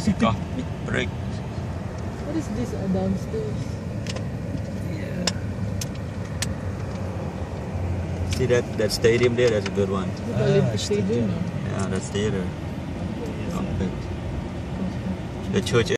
There's a coffee break. What is this downstairs? Yeah. See that stadium there? That's a good one. The Olympic Stadium. Yeah, that's theater. The church